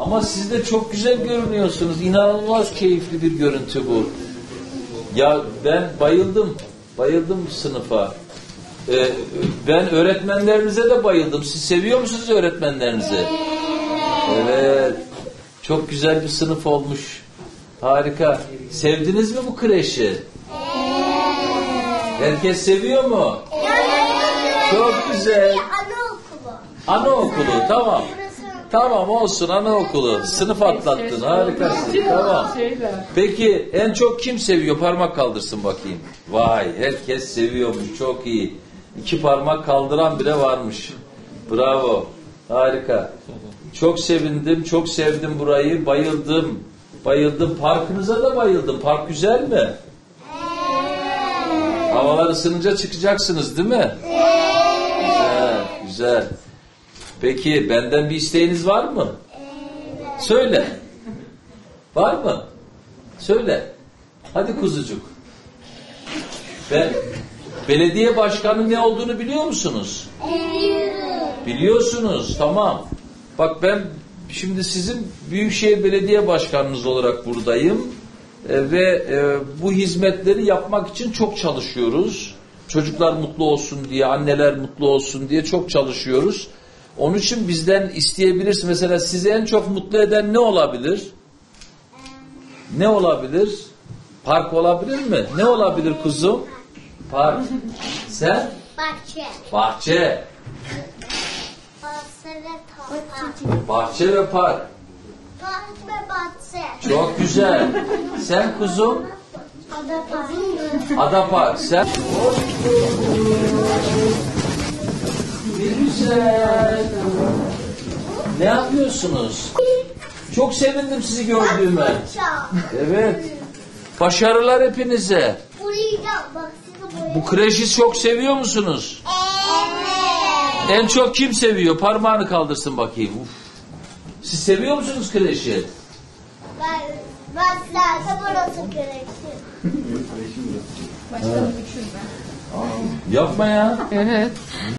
Ama siz de çok güzel görünüyorsunuz. İnanılmaz keyifli bir görüntü bu. Ya ben bayıldım. Bayıldım bu sınıfa. Ben öğretmenlerinize de bayıldım. Siz seviyor musunuz öğretmenlerinizi? Evet. Çok güzel bir sınıf olmuş. Harika. Sevdiniz mi bu kreşi? Herkes seviyor mu? Çok güzel. Anaokulu, tamam. Tamam olsun, anaokulu. Sınıf atlattın, harikasın. Tamam. Peki en çok kim seviyor? Parmak kaldırsın bakayım. Vay, herkes seviyormuş, çok iyi. 2 parmak kaldıran bile varmış. Bravo, harika. Çok sevindim, çok sevdim burayı, bayıldım. Bayıldım, parkınıza da bayıldım. Park güzel mi? Havalar ısınınca çıkacaksınız değil mi? Güzel, güzel. Peki benden bir isteğiniz var mı? Söyle. Var mı? Söyle. Hadi kuzucuk. Belediye başkanının ne olduğunu biliyor musunuz? Biliyorsunuz, tamam. Bak ben şimdi sizin Büyükşehir Belediye Başkanınız olarak buradayım. Ve bu hizmetleri yapmak için çok çalışıyoruz. Çocuklar mutlu olsun diye, anneler mutlu olsun diye çok çalışıyoruz. Onun için bizden isteyebilirsin. Mesela sizi en çok mutlu eden ne olabilir? Ne olabilir? Park olabilir mi? Ne olabilir kuzum? Park. Sen? Bahçe. Bahçe. Bahçe ve park. Park ve bahçe. Çok güzel. Sen kuzum? Ada Park. Sen? Ne güzel. Ne yapıyorsunuz? Çok sevindim sizi gördüğüme. Evet. Başarılar hepinize. Bu kreşi çok seviyor musunuz? Evet. En çok kim seviyor? Parmağını kaldırsın bakayım. Uf. Siz seviyor musunuz kreşi? Ben zaten burası kreşi. Yapma ya. Evet.